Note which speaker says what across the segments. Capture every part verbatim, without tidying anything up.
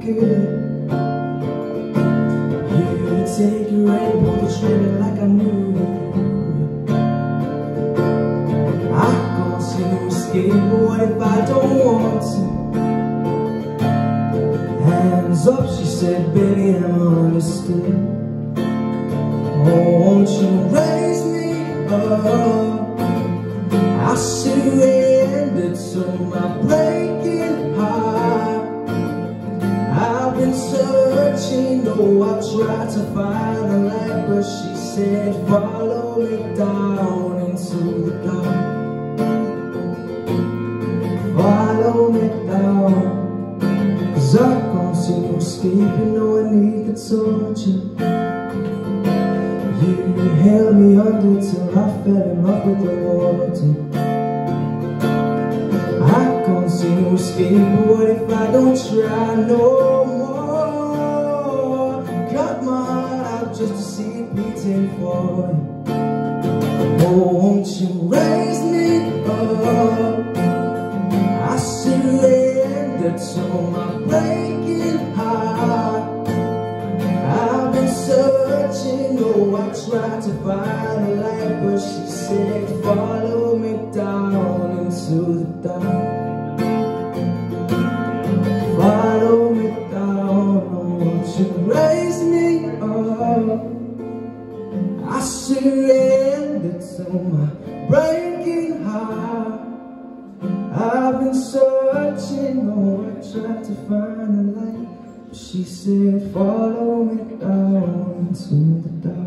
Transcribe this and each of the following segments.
Speaker 1: could. You take your rainbow and treat it like I knew you. I can't see no escape, but what if I don't want to? Hands up, she said, baby, I'm understood. Oh, won't you raise me up? I surrendered to my breaking heart. I've been searching, oh, I've tried to find the light, but she said, follow me down into the dark. Follow me down, 'cause I can't see no escape, you know I need the torture. You held me under till I fell in love with the water. I can't see no escape, but what if I don't try no more? Cut my heart out just to see it beating for you. Oh, won't you raise me up? I surrender to my breaking heart. I've been searching, oh, I tried to find a light, but she said, follow me down into the dark. Follow me down, oh, won't you raise me up? I surrender to my breaking heart. I've been searching, oh, I tried to find a light, but she said, follow me down into the dark.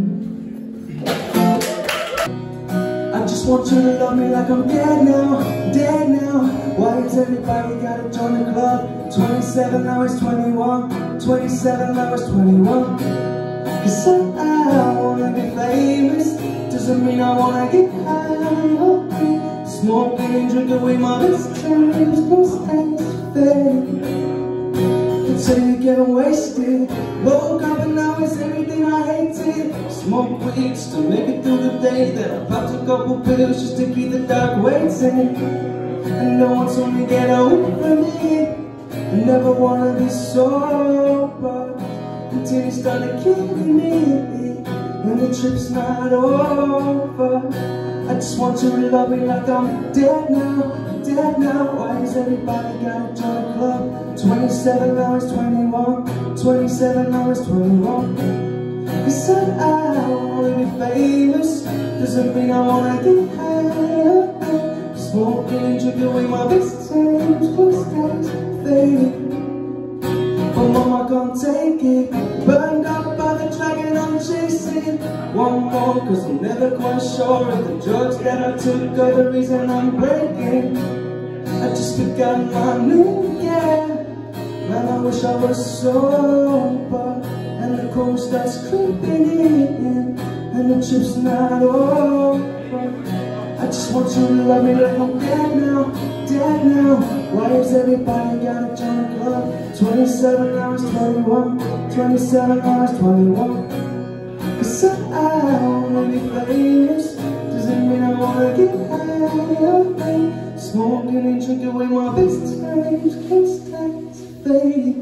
Speaker 1: I just want you to love me like I'm dead now, dead now. Why is everybody gotta join the club? twenty-seven, now it's twenty-one, twenty-seven, now it's twenty-one. 'Cause I wanna be famous, doesn't mean I wanna get high. Smoking and drinking away my best times, most times fade until you get wasted. Woke up and now it's everything I hated. Smoke weed just to make it through the day. Then I popped a couple pills just to keep the dark waiting. And no one told me get away from me. I never wanna be sober until you started killing me, and the trip's not over. I just want you to love me like I'm dead now, dead now. Why is everybody gotta join the club? twenty-seven hours, twenty-one, twenty-seven hours, twenty-one. 'Cause I wanna be famous, doesn't mean I wanna get high. Smoking and drinking away my best times, most times fade. But mama can't take it, burned up by the dragon I'm chasing. One more, 'cause I'm never quite sure if the drugs that I took are the reason I'm breaking. I just forgot my name, yeah. Man, I wish I was sober, and the cold starts creeping in, and the trip's not over. I just want you to love me like I'm dead now, dead now. Why is everybody gotta join the club? twenty-seven hours, twenty-one, twenty-seven hours, twenty-one. 'Cause I wanna be famous, doesn't mean I wanna get high. Smoking and drinking away my best times, can't stand to fade.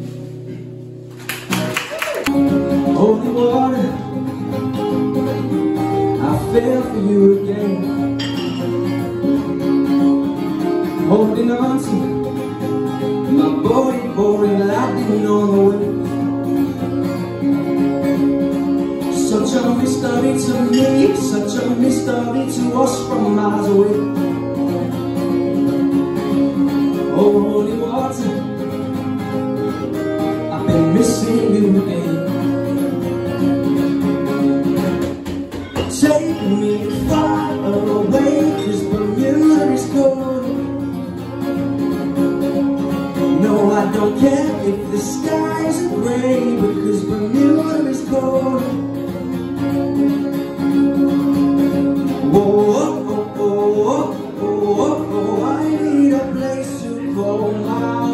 Speaker 1: Holy water, I fell for you again. Holding on to my body for it, lightning on the way. Such a mystery to me, such a mystery to us from miles away. Oh, holy water, I've been missing you again. Take me far away, 'cause Bermuda is cold. No, I don't care if the skies are gray, because Bermuda is cold. Whoa, oh, oh, oh, oh, oh, oh, I need a place to call my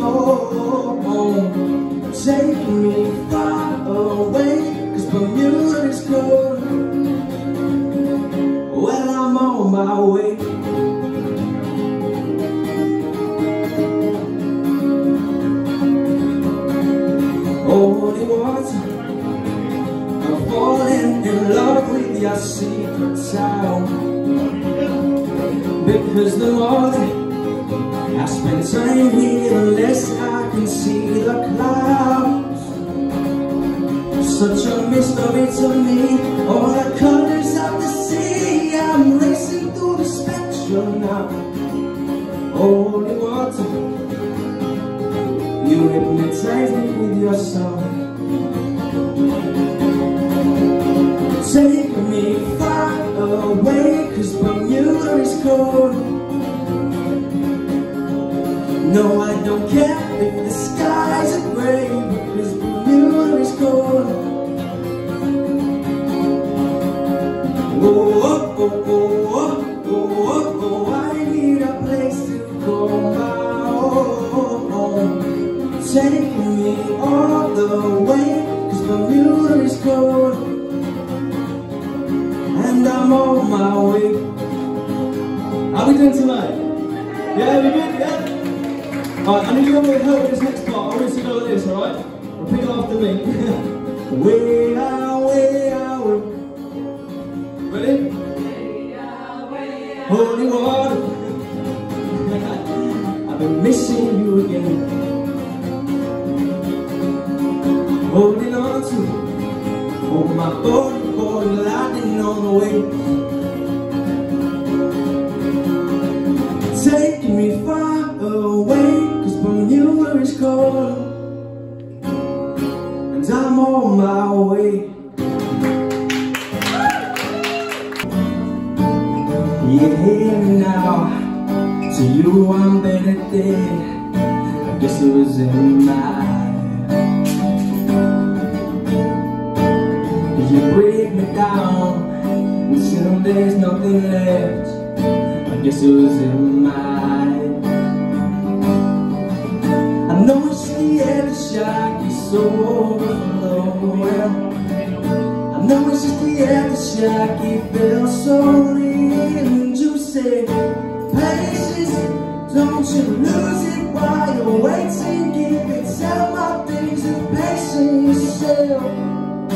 Speaker 1: own. Take me far away, 'cause Bermuda is cold. Well, I'm on my way. your secrets out. Because the more that I spend time here, the less I can see the clouds. Such a mystery to me, all the colors of the sea. I'm racing through the spectrum now. Holy water, you hypnotize me with your song. Take me far away, cause Bermuda is cold. No, I don't care if the skies are gray, because Bermuda is cold. Oh, oh, oh, oh, oh, oh, oh, I need a place to call my own. Take me all the way, cause Bermuda is cold. And I'm on my way. How we doing tonight? Yeah, we good? Yeah? Alright, I need you all to help with this next part. I want you to go like this, alright? Repeat after me. Way out, way out. Ready? Way out, way out. Holy water. I've been missing you again. Holding on to, hold my boat. Lightning on the way, taking me far away, cause Bermuda is cold, and I'm on my way. You're here now, to you I'm better dead. I guess it was in my you break me down until there's nothing left. I guess it was in my I know it's the aftershock, it's so overflowing. I know it's just the aftershock, it feels so real. And you say, patience, don't you lose it while you're waiting. Give it time, my things and patience yourself.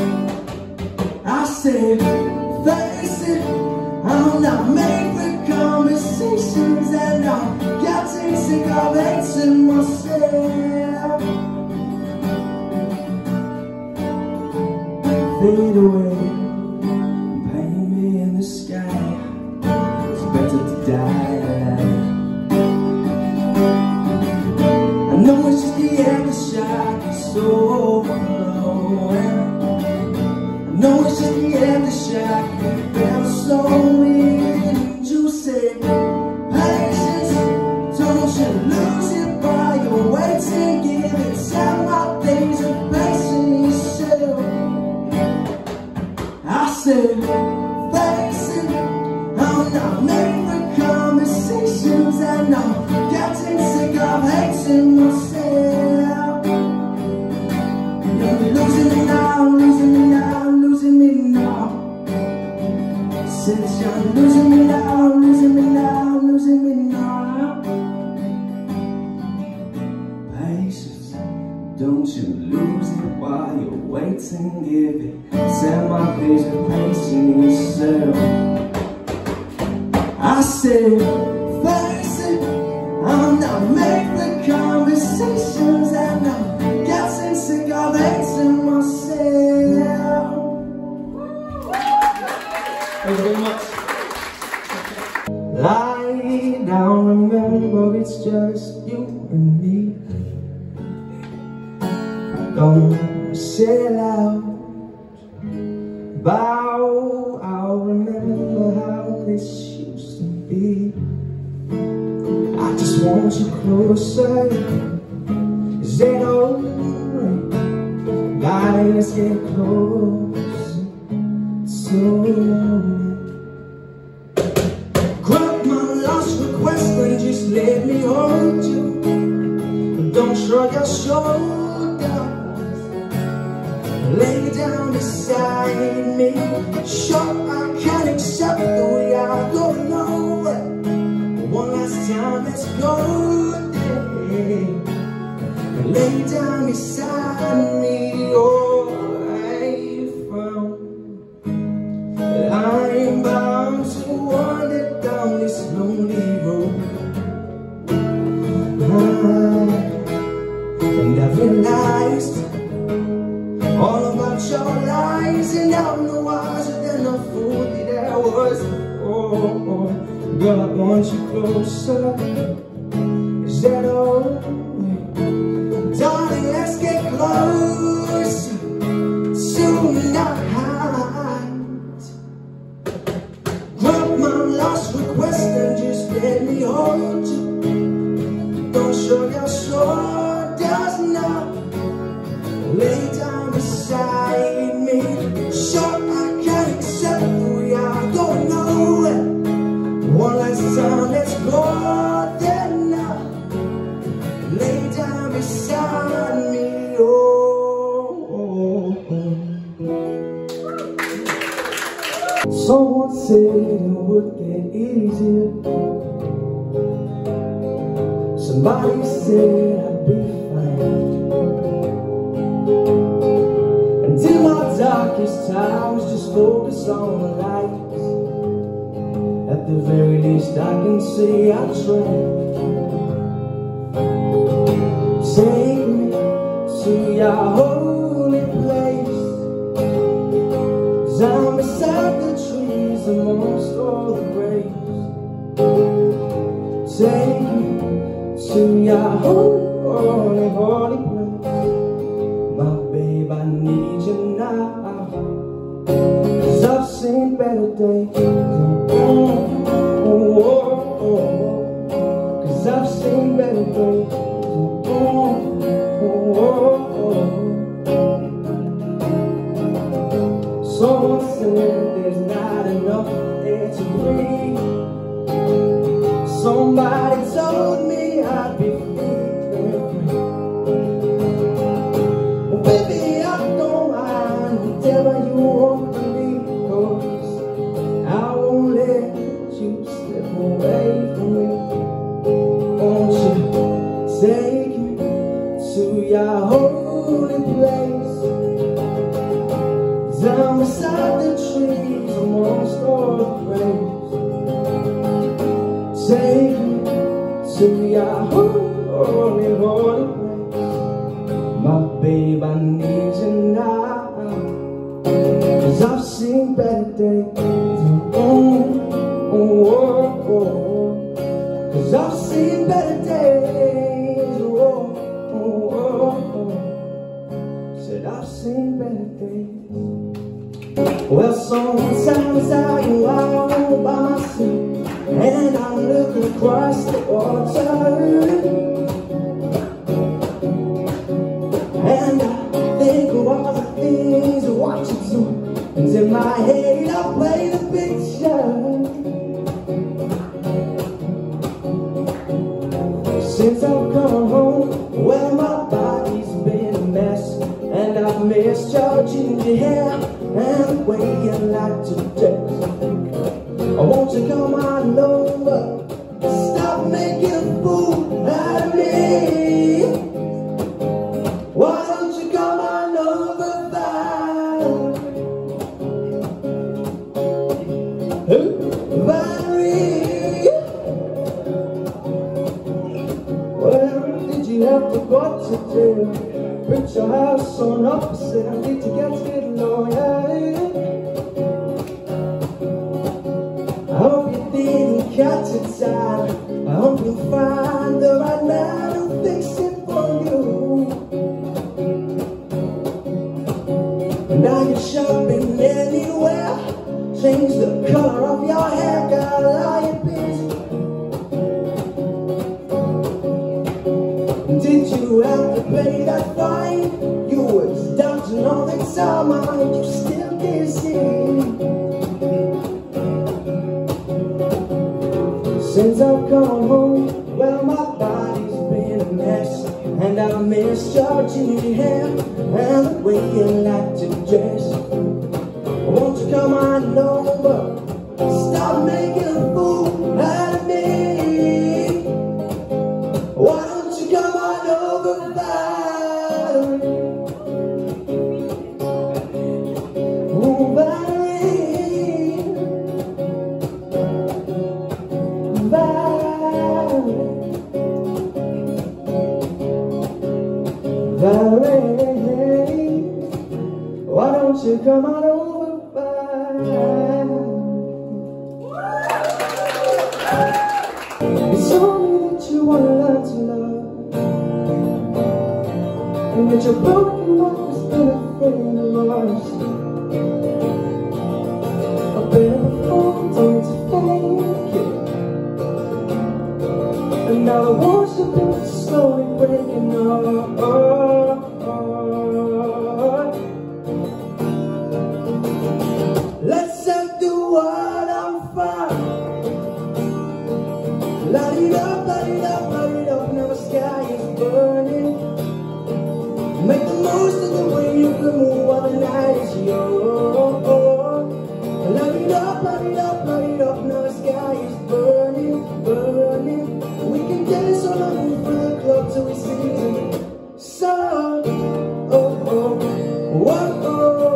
Speaker 1: I said, face it, I'm not made for conversations, and I'm getting sick of hating myself. Fade away, paint me in the sky. It's better to die alive. I know it's just the aftershock, it's so overflowing. No, it's just the aftershock, it feels so real. And you say, patience, don't you lose it while you're waiting. Give it time, my things and patience yourself. I said, face it, I'm not made for conversations, and I'm getting sick of hating myself. You're losing me now, losing me now. Losing me now. Since you're losing me now, losing me now, losing me now. Patience, don't you lose it while you're waiting. Give it, set my vision, pacing yourself. I said, face it, I'm not made for conversations, and I'm getting sick of hating myself. Thank you very much. Lie down, remember it's just you and me. Don't say it loud. Bow, I'll remember how this used to be. I just want you closer. Is it alright? Guys, get close. So grab my last request and just let me hold you. Don't shrug your shoulders. Lay down beside me. Sure, I can't accept the way I go nowhere. One last time, let's go there. Lay down beside me. Oh, I found that want you closer. Is that all? Darling, let's get close tonight. Drop my last request and just let me hold you. Don't show your shoulders now. Lay down beside me. Sure, I can't accept who we are going nowhere. One last time, let's go there now. Lay down beside me. Oh, oh, oh. Someone said it would get easier. Somebody said I'd be fine. And in my darkest times, just focus on the lights. At the very least, I can say I tried. Take me to your holy place. 'Cause I'm beside the trees amongst all the graves. Take me to your holy, holy place. My babe, I need you now. 'Cause I've seen better days. Oh, oh, oh, oh. 'Cause I've seen better days. Oh, oh, oh, oh. Someone said there's not enough air to breathe. Somebody told me I'd be feeling free. Well, baby, I don't mind whatever you want to be, 'cause I won't let you slip away from me. Won't you take me to your holy place? Down beside the trees amongst all the graves. Take me to your holy, holy place. My babe, I need you now. 'Cause I've seen better days. Oh, oh, oh, oh. 'Cause I've seen better days. Oh, oh, oh, oh. Said I've seen better days. Well, sometimes I go out by myself and I look across the water, and I think of all the things I want you to. And in my head I play the picture. Since I've come home, well, my body's been a mess, and I've missed your ginger hair and the way you like to dress. I want you to come on over, stop making a fool out of me. Why don't you come on over, Valerie? Where did you have to go to do? Put your house on opposite, I need to get to the lawyer. I hope you didn't catch it time. I hope you find the right man who fix it for you. And now you're shopping anywhere. Change the color of your hair, girl, are you busy? Did you have to pay that fine? You was dodging all the time, are you still busy? Since I've come home, well, my body's been a mess, and I've missed your ginger hair and the way you like to dress. Won't you come on over, stop making a fool out of me? Why don't you come on over, Valerie? Oh, Valerie, Valerie, Valerie, why don't you come on over? wanna learn to love. And with your broken heart has been a thing the worst. I've been it before, told me to fake it. And now the walls have been slowly breaking up. Let's set the world on fire. Light it up, light it up, light it up. Now the sky is burning. Make the most of the way you can move while the night is young. Light it up, light it up, light it up. Now the sky is burning, burning. We can dance on the roof of the club till we see the sun. Oh, oh, whoa, oh,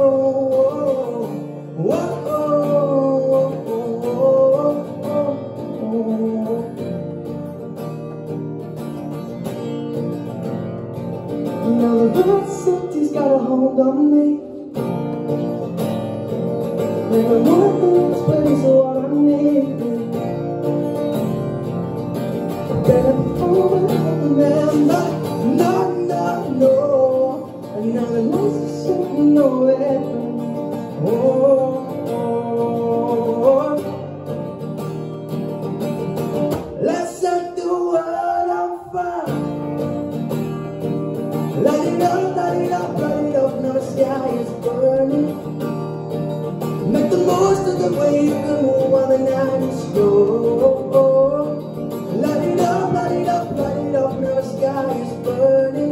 Speaker 1: whoa, oh, oh, oh. Now the red city's got a hold on me. And I want the next place of what I need. Better before I remember. No, no, no. And now the lights are sitting nowhere. Oh, oh, oh. Let's set the world on fire. Light it up, light it up, light it up. Now the sky is burning. Make the most of the way you can move while the night is slow. Light it up, light it up, light it up. Now the sky is burning.